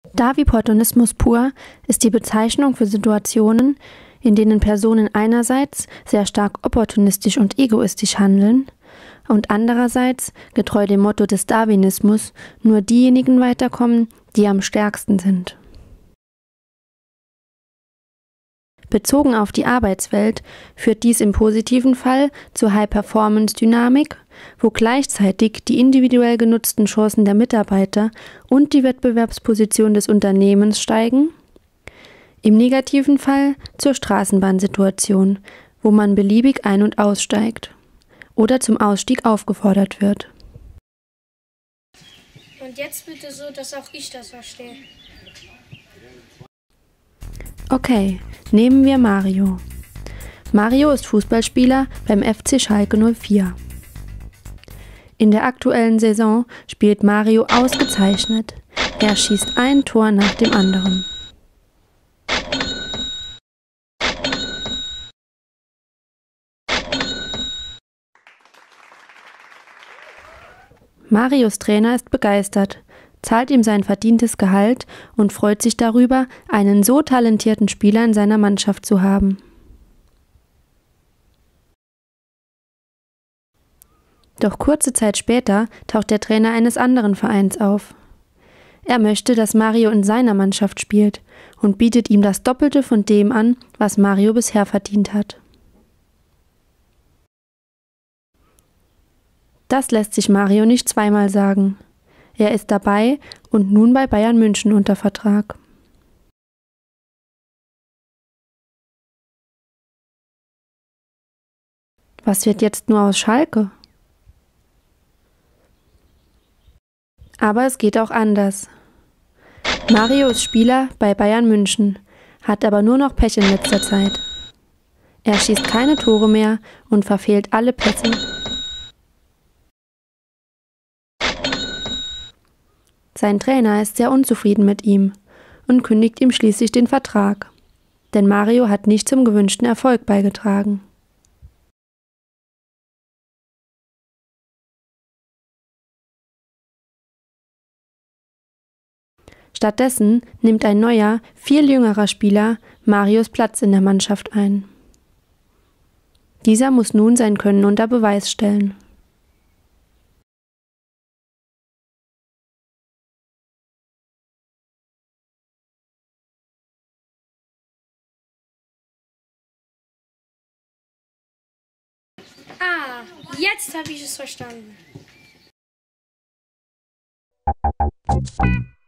Daviportunismus pur ist die Bezeichnung für Situationen, in denen Personen einerseits sehr stark opportunistisch und egoistisch handeln und andererseits, getreu dem Motto des Darwinismus, nur diejenigen weiterkommen, die am stärksten sind. Bezogen auf die Arbeitswelt führt dies im positiven Fall zur High-Performance-Dynamik, wo gleichzeitig die individuell genutzten Chancen der Mitarbeiter und die Wettbewerbsposition des Unternehmens steigen. Im negativen Fall zur Straßenbahnsituation, wo man beliebig ein- und aussteigt oder zum Ausstieg aufgefordert wird. Und jetzt bitte so, dass auch ich das verstehe. Okay, nehmen wir Mario. Mario ist Fußballspieler beim FC Schalke 04. In der aktuellen Saison spielt Mario ausgezeichnet. Er schießt ein Tor nach dem anderen. Marios Trainer ist begeistert, zahlt ihm sein verdientes Gehalt und freut sich darüber, einen so talentierten Spieler in seiner Mannschaft zu haben. Doch kurze Zeit später taucht der Trainer eines anderen Vereins auf. Er möchte, dass Mario in seiner Mannschaft spielt und bietet ihm das Doppelte von dem an, was Mario bisher verdient hat. Das lässt sich Mario nicht zweimal sagen. Er ist dabei und nun bei Bayern München unter Vertrag. Was wird jetzt nur aus Schalke? Aber es geht auch anders. Mario ist Spieler bei Bayern München, hat aber nur noch Pech in letzter Zeit. Er schießt keine Tore mehr und verfehlt alle Pässe. Sein Trainer ist sehr unzufrieden mit ihm und kündigt ihm schließlich den Vertrag, denn Mario hat nicht zum gewünschten Erfolg beigetragen. Stattdessen nimmt ein neuer, viel jüngerer Spieler Marios Platz in der Mannschaft ein. Dieser muss nun sein Können unter Beweis stellen. Ah, jetzt habe ich es verstanden.